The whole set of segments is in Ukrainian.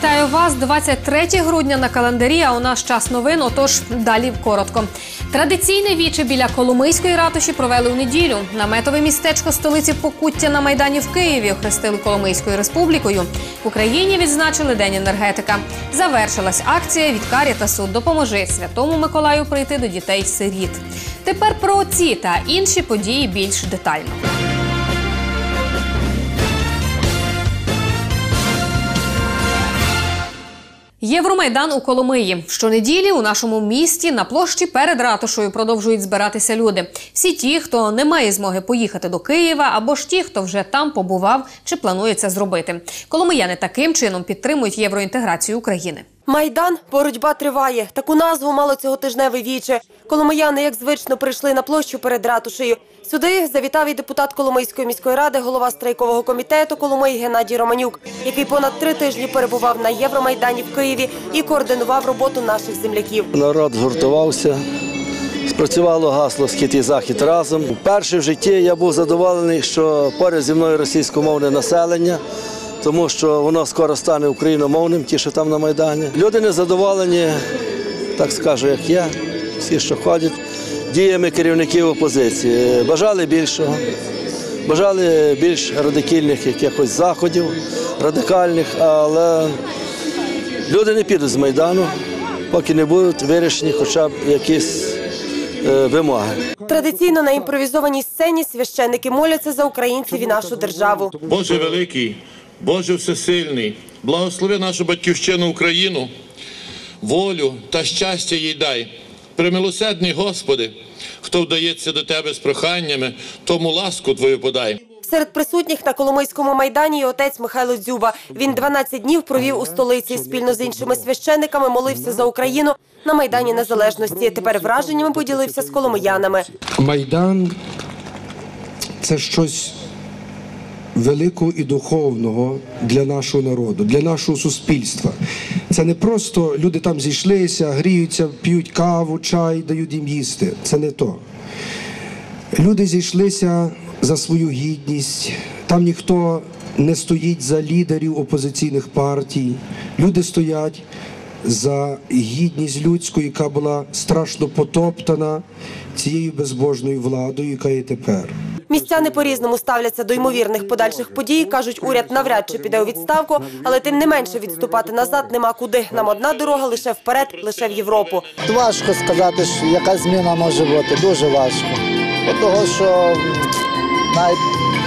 Вітаю вас! 23 грудня на календарі, а у нас час новин, отож далі коротко. Традиційне віче біля Коломийської ратуші провели у неділю. Наметове містечко столиці Покуття на Майдані в Києві охрестили Коломийською республікою. В Україні відзначили День енергетика. Завершилась акція від Карітасу «Допоможи Святому Миколаю прийти до дітей-сиріт». Тепер про ці та інші події більш детально. Євромайдан у Коломиї. Щонеділі у нашому місті на площі перед ратушею продовжують збиратися люди. Всі ті, хто не має змоги поїхати до Києва, або ж ті, хто вже там побував чи планує це зробити. Коломияни таким чином підтримують євроінтеграцію України. Майдан – боротьба триває. Таку назву мало цьоготижневе віче. Коломияни, як звично, прийшли на площу перед ратушею. Сюди завітав і депутат Коломийської міської ради, голова страйкового комітету Коломиї Геннадій Романюк, який понад 3 тижні перебував на Євромайдані в Києві і координував роботу наших земляків. Народ згуртувався, спрацювало гасло «Схід і Захід разом». Вперше в житті я був задоволений, що поряд зі мною російськомовне населення, тому що воно скоро стане україномовним, ті, що там на Майдані. Люди незадоволені, так скажу, як я, всі, що ходять, діями керівників опозиції. Бажали більшого, бажали більш радикальних якихось заходів, радикальних, але люди не підуть з Майдану, поки не будуть вирішені хоча б якісь вимоги. Традиційно на імпровізованій сцені священники моляться за українців і нашу державу. Боже великий, Боже всесильний, благослови нашу батьківщину Україну, волю та щастя їй дай. Примилосердний Господи, хто вдається до Тебе з проханнями, тому ласку Твою подай. Серед присутніх на Коломийському майдані і отець Михайло Дзюба. Він 12 днів провів у столиці. Спільно з іншими священниками молився за Україну на Майдані Незалежності. Тепер враженнями поділився з коломиянами. Майдан – це щось великого і духовного для нашого народу, для нашого суспільства. Це не просто люди там зійшлися, гріються, п'ють каву, чай, дають їм їсти. Це не то. Люди зійшлися за свою гідність. Там ніхто не стоїть за лідерів опозиційних партій. Люди стоять за гідність людську, яка була страшно потоптана цією безбожною владою, яка є тепер. Містяни по-різному ставляться до ймовірних подальших подій. Кажуть, уряд навряд чи піде у відставку, але тим не менше відступати назад нема куди. Нам одна дорога лише вперед, лише в Європу. Важко сказати, яка зміна може бути. Дуже важко. Тому що навіть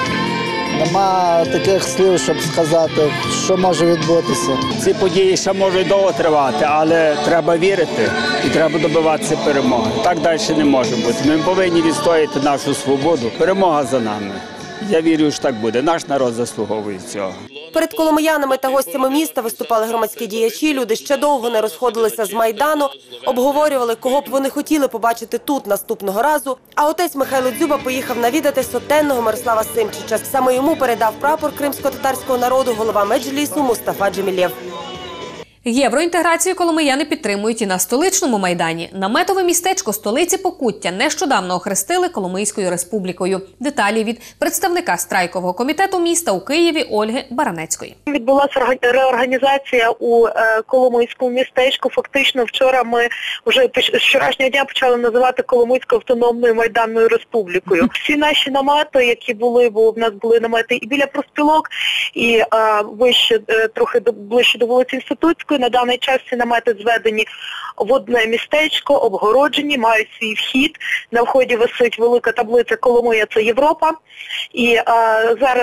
нема таких слів, щоб сказати, що може відбутися. Ці події ще можуть довго тривати, але треба вірити і треба добиватися перемоги. Так далі не може бути. Ми повинні відстояти нашу свободу. Перемога за нами. Я вірю, що так буде. Наш народ заслуговує цього. Перед коломиянами та гостями міста виступали громадські діячі. Люди ще довго не розходилися з Майдану, обговорювали, кого б вони хотіли побачити тут наступного разу. А отець Михайло Дзюба поїхав навідати сотенного Мирослава Симчича. Саме йому передав прапор кримсько-татарського народу голова Меджлісу Мустафа Джемілєв. Євроінтеграцію коломияни підтримують і на столичному Майдані. Наметове містечко столиці Покуття нещодавно охрестили Коломийською республікою. Деталі від представника страйкового комітету міста у Києві Ольги Баранецької. Відбулася реорганізація у Коломийському містечку. Фактично вчора ми вже з вчорашнього дня почали називати Коломийською автономною майданною республікою. Всі наші намети, які були, бо в нас були намети і біля профспілок, і вище, трохи ближче до вулиці Інститутської, на даний час ці намети зведені в одне містечко, обгороджені, мають свій вхід. На вході висить велика таблиця «Коломия – це Європа». І зараз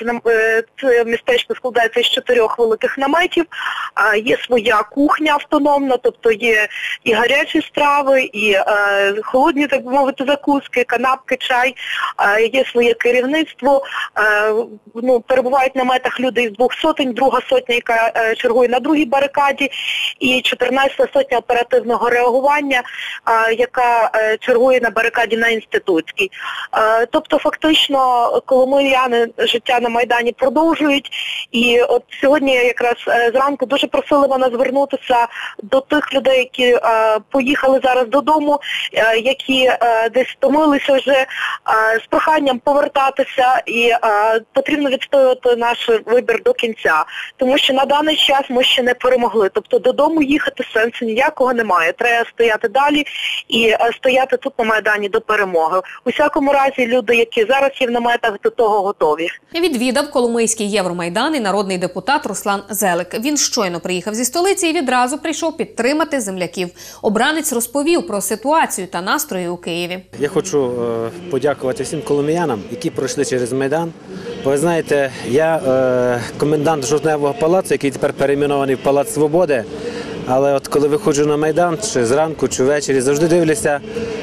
це містечко складається з 4 великих наметів. Є своя кухня автономна, тобто є і гарячі страви, і холодні, так би мовити, закуски, канапки, чай. Є своє керівництво. Перебувають в наметах люди із 2 сотень, друга сотня, яка чергує на другій барикаді. барикаді, і 14-та сотня оперативного реагування, яка чергує на барикаді на Інститутській. Тобто фактично коломияни життя на Майдані продовжують. І от сьогодні якраз зранку дуже просили мене звернутися до тих людей, які поїхали зараз додому, які десь втомилися вже, з проханням повертатися, і потрібно відстоювати наш вибір до кінця. Тому що на даний час ми ще не перемогли. Тобто додому їхати сенсу ніякого немає. Треба стояти далі і стояти тут на Майдані до перемоги. У всякому разі, люди, які зараз є в наметах, до того готові. Відвідав Коломийський Євромайдан і народний депутат Руслан Зелик. Він щойно приїхав зі столиці і відразу прийшов підтримати земляків. Обранець розповів про ситуацію та настрої у Києві. Я хочу подякувати всім коломиянам, які пройшли через Майдан. Бо ви знаєте, я комендант Жовтневого палацу, який тепер перейменований в Палац Свободи. Але от коли виходжу на Майдан, чи зранку, чи ввечері, завжди дивлюся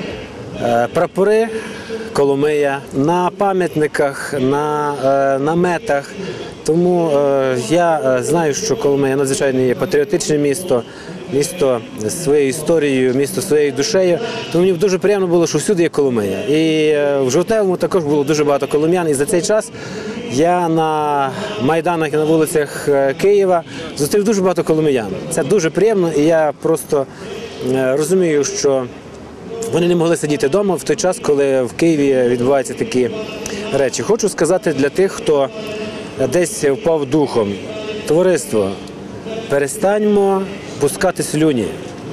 прапори Коломия на пам'ятниках, на наметах. Тому я знаю, що Коломия надзвичайно є патріотичне місто, місто зі своєю історією, місто зі своєю душею. Тому мені дуже приємно було, що всюди є Коломия. І в Жовтневому також було дуже багато коломиян. І за цей час я на майданах і на вулицях Києва зустрів дуже багато коломиян. Це дуже приємно, і я просто розумію, що вони не могли сидіти вдома в той час, коли в Києві відбуваються такі речі. Хочу сказати для тих, хто десь впав духом. Товариство, перестаньмо пускати слюні.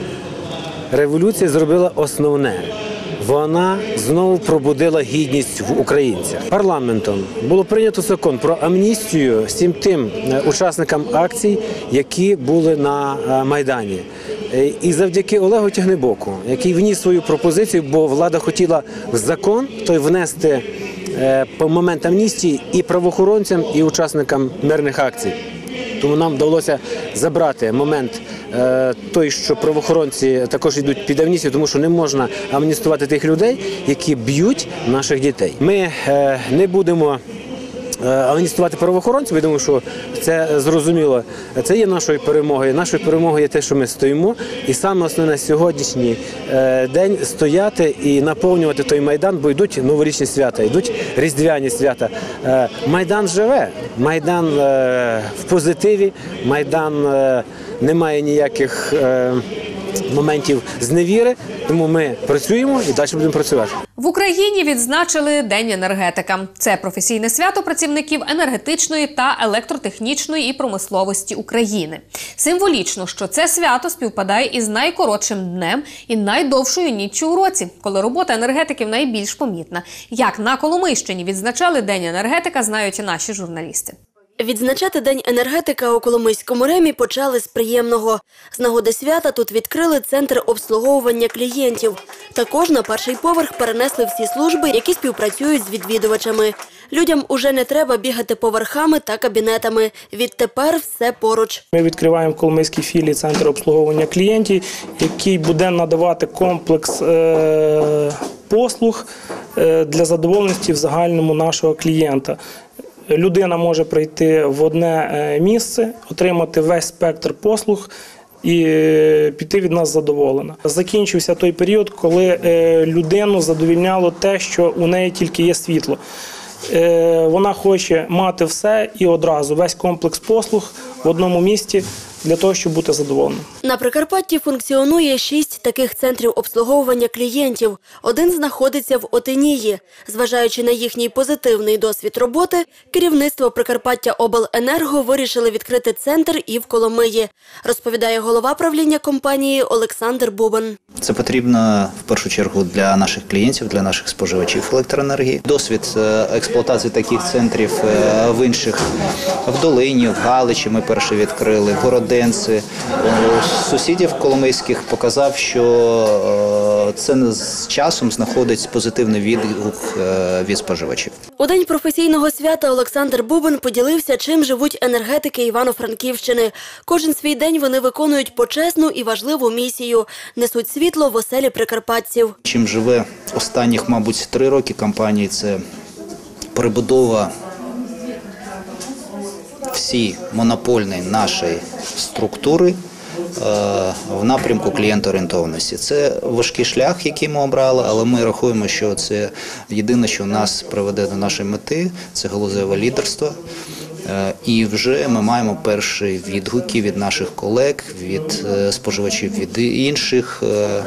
Революція зробила основне. Вона знову пробудила гідність в українцях. Парламентом було прийнято закон про амністію всім тим учасникам акцій, які були на Майдані. І завдяки Олегу Тягнебоку, який вніс свою пропозицію, бо влада хотіла в закон той внести по момент амністії і правоохоронцям, і учасникам мирних акцій. Тому нам вдалося забрати момент той, що правоохоронці також йдуть під амністію, тому що не можна амністувати тих людей, які б'ють наших дітей. Ми не будемо амністувати правоохоронців, я думаю, що це зрозуміло. Це є нашою перемогою. Нашою перемогою є те, що ми стоїмо. І саме основне сьогоднішній день стояти і наповнювати той Майдан, бо йдуть новорічні свята, йдуть різдвяні свята. Майдан живе, Майдан в позитиві, Майдан не має ніяких моментів зневіри, тому ми працюємо і далі будемо працювати. В Україні відзначили День енергетика. Це професійне свято працівників енергетичної та електротехнічної і промисловості України. Символічно, що це свято співпадає із найкоротшим днем і найдовшою ніччю у році, коли робота енергетиків найбільш помітна. Як на Коломийщині відзначали День енергетика, знають і наші журналісти. Відзначати День енергетика у Коломийському ремі почали з приємного. З нагоди свята тут відкрили центр обслуговування клієнтів. Також на перший поверх перенесли всі служби, які співпрацюють з відвідувачами. Людям уже не треба бігати поверхами та кабінетами. Відтепер все поруч. Ми відкриваємо в Коломийській філії центр обслуговування клієнтів, який буде надавати комплекс послуг для задоволеності в загальному нашого клієнта. Людина може прийти в одне місце, отримати весь спектр послуг і піти від нас задоволена. Закінчився той період, коли людину задовольняло те, що у неї тільки є світло. Вона хоче мати все і одразу, весь комплекс послуг в одному місці, для того, щоб бути задоволеним. На Прикарпатті функціонує 6 таких центрів обслуговування клієнтів. Один знаходиться в Отинії. Зважаючи на їхній позитивний досвід роботи, керівництво Прикарпаттяобленерго вирішили відкрити центр і в Коломиї, розповідає голова правління компанії Олександр Бубан. Це потрібно в першу чергу для наших клієнтів, для наших споживачів електроенергії. Досвід експлуатації таких центрів в інших, в Долині, в Галичі ми перші відкрили, в Городенці. У сусідів коломийських показав, що це з часом знаходить позитивний відгук від споживачів. У день професійного свята Олександр Бубан поділився, чим живуть енергетики Івано-Франківщини. Кожен свій день вони виконують почесну і важливу місію – несуть світло в оселі прикарпатців. Чим живе останніх, мабуть, 3 роки компанії – це перебудова всі монопольної нашої структури в напрямку клієнтоорієнтованості. Це важкий шлях, який ми обрали, але ми рахуємо, що це єдине, що нас приведе до нашої мети – це галузеве лідерство. І вже ми маємо перші відгуки від наших колег, від споживачів від інших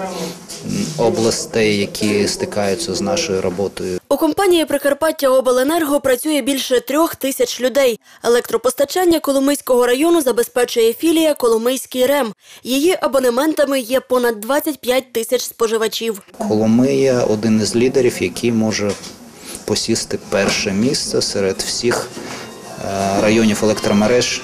областей, які стикаються з нашою роботою. У компанії «Прикарпаттяобленерго» працює більше 3000 людей. Електропостачання Коломийського району забезпечує філія «Коломийський РЕМ». Її абонементами є понад 25 тисяч споживачів. Коломия – один із лідерів, який може посісти перше місце серед всіх районів електромереж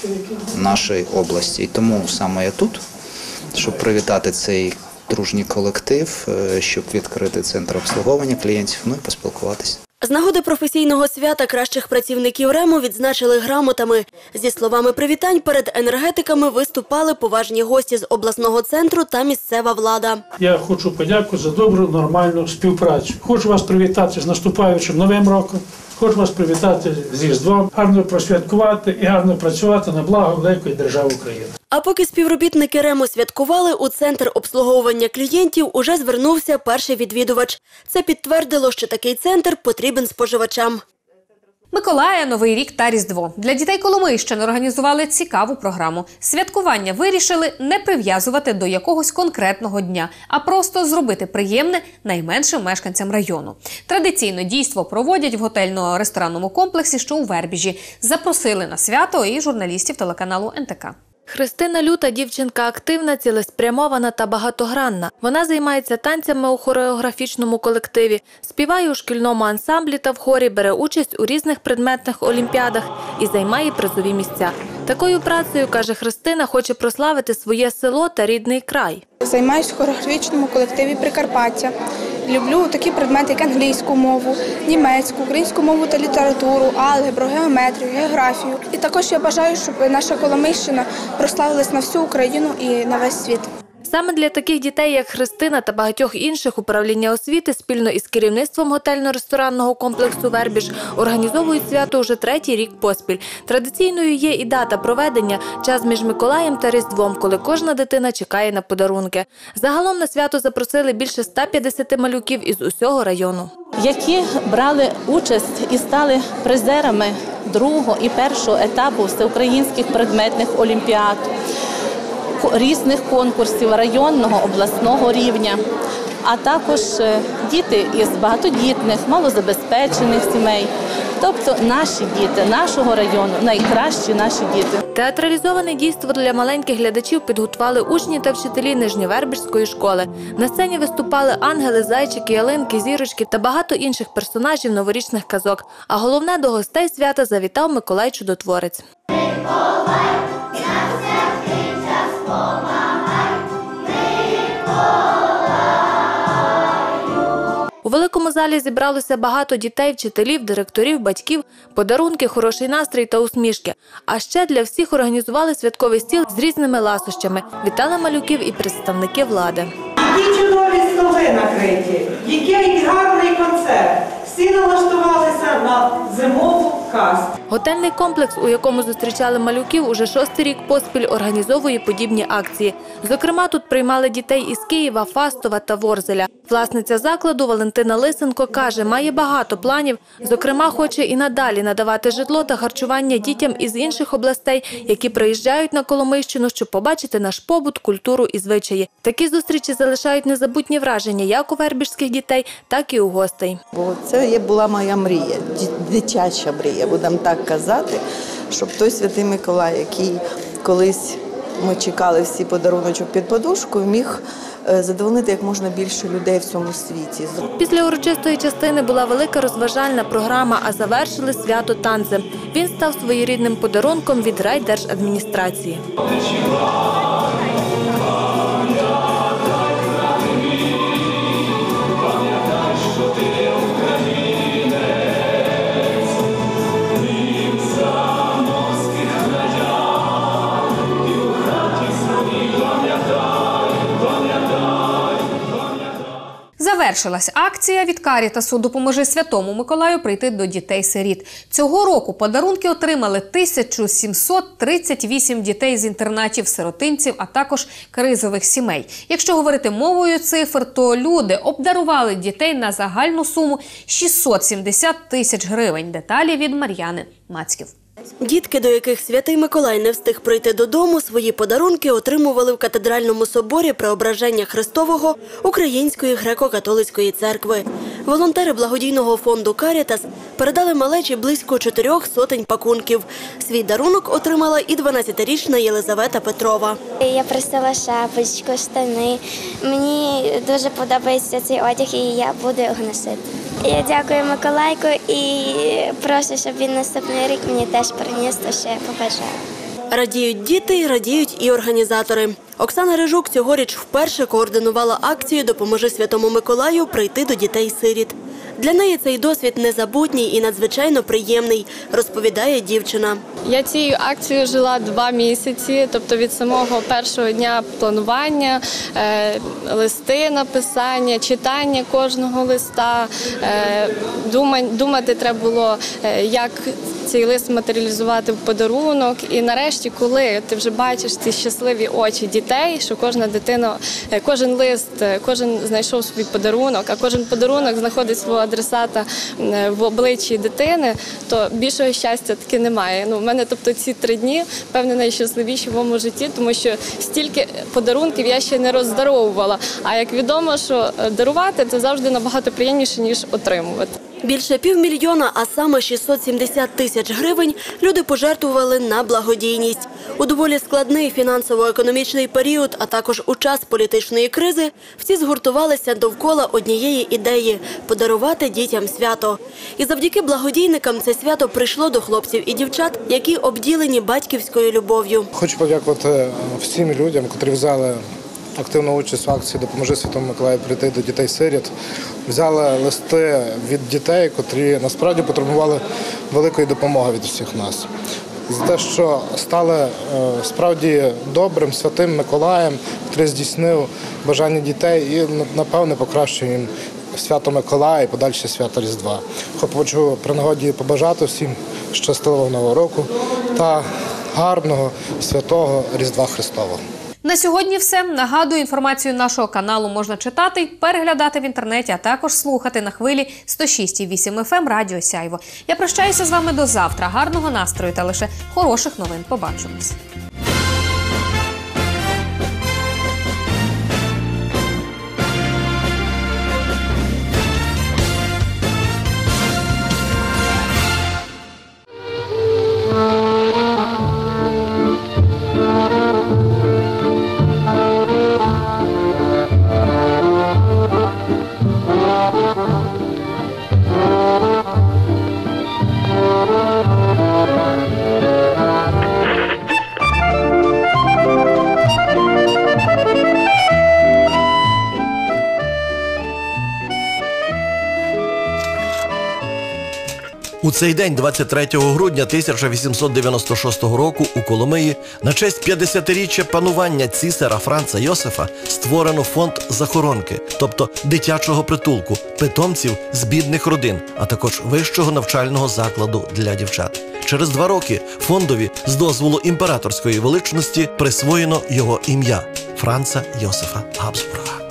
нашої області. І тому саме я тут, щоб привітати цей дружній колектив, щоб відкрити центр обслуговування клієнтів, ну і поспілкуватися. З нагоди професійного свята кращих працівників РЕМу відзначили грамотами. Зі словами привітань перед енергетиками виступали поважні гості з обласного центру та місцева влада. Я хочу подякувати за добру, нормальну співпрацю. Хочу вас привітати з наступаючим Новим роком. Хочу вас привітати з Різдвом, гарно просвяткувати і гарно працювати на благо великої держави України. А поки співробітники РЕМу святкували, у центр обслуговування клієнтів уже звернувся перший відвідувач. Це підтвердило, що такий центр потрібен споживачам. Миколая, Новий рік та Різдво. Для дітей Коломийщини організували цікаву програму. Святкування вирішили не прив'язувати до якогось конкретного дня, а просто зробити приємне найменшим мешканцям району. Традиційно дійство проводять в готельно-ресторанному комплексі, що у Вербіжі. Запросили на свято і журналістів телеканалу НТК. Христина Люта – дівчинка активна, цілеспрямована та багатогранна. Вона займається танцями у хореографічному колективі, співає у шкільному ансамблі та в хорі, бере участь у різних предметних олімпіадах і займає призові місця. Такою працею, каже Христина, хоче прославити своє село та рідний край. Займаюся в хореографічному колективі Прикарпаття. Люблю такі предмети, як англійську мову, німецьку, українську мову та літературу, алгебру, геометрію, географію. І також я бажаю, щоб наша Коломийщина прославилась на всю Україну і на весь світ. Саме для таких дітей, як Христина та багатьох інших, управління освіти спільно із керівництвом готельно-ресторанного комплексу «Вербіж» організовують свято уже 3-й рік поспіль. Традиційною є і дата проведення – час між Миколаєм та Різдвом, коли кожна дитина чекає на подарунки. Загалом на свято запросили більше 150 малюків із усього району. Які брали участь і стали призерами 2-го і 1-го етапу всеукраїнських предметних олімпіад, різних конкурсів районного, обласного рівня, а також діти із багатодітних, малозабезпечених сімей. Тобто наші діти, нашого району, найкращі наші діти. Театралізоване дійство для маленьких глядачів підготували учні та вчителі Нижньовербіжської школи. На сцені виступали ангели, зайчики, ялинки, зірочки та багато інших персонажів новорічних казок. А головне, до гостей свята завітав Миколай Чудотворець. У великому залі зібралося багато дітей, вчителів, директорів, батьків, подарунки, хороший настрій та усмішки. А ще для всіх організували святковий стіл з різними ласощами. Вітали малюків і представники влади. Які чудові столи накриті, який гарний концерт. Всі налаштувалися на зимову казку. Готельний комплекс, у якому зустрічали малюків, уже 6-й рік поспіль організовує подібні акції. Зокрема, тут приймали дітей із Києва, Фастова та Ворзеля. Власниця закладу Валентина Лисенко каже, має багато планів. Зокрема, хоче і надалі надавати житло та харчування дітям із інших областей, які приїжджають на Коломийщину, щоб побачити наш побут, культуру і звичаї. Такі зустрічі залишають незабутні враження як у вербіжських дітей, так і у гостей. Це була моя мрія, дитяча мрія, будемо так казати, щоб той Святий Миколай, який колись ми чекали всі подаруночок під подушкою, міг задовольнити як можна більше людей в цьому світі. Після урочистої частини була велика розважальна програма, а завершили свято танцем. Він став своєрідним подарунком від райдержадміністрації. Завершилась акція від Карітасу «Допоможи Святому Миколаю прийти до дітей-сиріт». Цього року подарунки отримали 1738 дітей з інтернатів, сиротинців, а також кризових сімей. Якщо говорити мовою цифр, то люди обдарували дітей на загальну суму 670 тисяч гривень. Деталі від Мар'яни Мацьків. Дітки, до яких Святий Миколай не встиг прийти додому, свої подарунки отримували в катедральному соборі Преображення Христового Української греко-католицької церкви. Волонтери благодійного фонду «Карітас» передали малечі близько 400 пакунків. Свій дарунок отримала і 12-річна Єлизавета Петрова. Я просила шапочку, штани. Мені дуже подобається цей одяг, і я буду його носити. Я дякую Миколайку і прошу, щоб він наступний рік мені теж приніс те, що я побажала. Радіють діти, радіють і організатори. Оксана Рижук цьогоріч вперше координувала акцію «Допоможи Святому Миколаю прийти до дітей-сиріт». Для неї цей досвід незабутній і надзвичайно приємний, розповідає дівчина. Я цією акцією жила 2 місяці, тобто від самого першого дня планування, листи написання, читання кожного листа. Думати треба було, як цей лист матеріалізувати в подарунок. І нарешті, коли ти вже бачиш ці щасливі очі дітей, що кожна дитина, кожен лист, кожен знайшов свій подарунок, а кожен подарунок знаходить свого адресата в обличчі дитини, то більшого щастя таки немає. У мене, тобто, ці 3 дні, певне, найщасливіші в моєму житті, тому що стільки подарунків я ще не роздаровувала. А як відомо, що дарувати – це завжди набагато приємніше, ніж отримувати. Більше 500 000, а саме 670 тисяч гривень люди пожертвували на благодійність. У доволі складний фінансово-економічний період, а також у час політичної кризи, всі згуртувалися довкола однієї ідеї – подарувати дітям свято. І завдяки благодійникам це свято прийшло до хлопців і дівчат, які обділені батьківською любов'ю. Хочу подякувати всім людям, котрі взяли активну участь в акції «Допоможи Святому Миколаю прийти до дітей-сиріт». Взяли листи від дітей, котрі насправді потребували великої допомоги від всіх нас. За те, що стали справді добрим, святим Миколаєм, який здійснив бажання дітей і, напевне, покращує їм свято Миколая і подальше свято Різдва. Хочу при нагоді побажати всім щасливого Нового року та гарного святого Різдва Христового. На сьогодні все. Нагадую, інформацію нашого каналу можна читати, переглядати в інтернеті, а також слухати на хвилі 106,8 FM Радіо Сяйво. Я прощаюся з вами до завтра. Гарного настрою та лише хороших новин. Побачимось. У цей день, 23 грудня 1896 року, у Коломиї, на честь 50-річчя панування цісара Франца Йосифа, створено фонд захоронки, тобто дитячого притулку, питомців з бідних родин, а також вищого навчального закладу для дівчат. Через 2 роки фондові з дозволу імператорської величності присвоєно його ім'я – Франца Йосифа Габсбурга.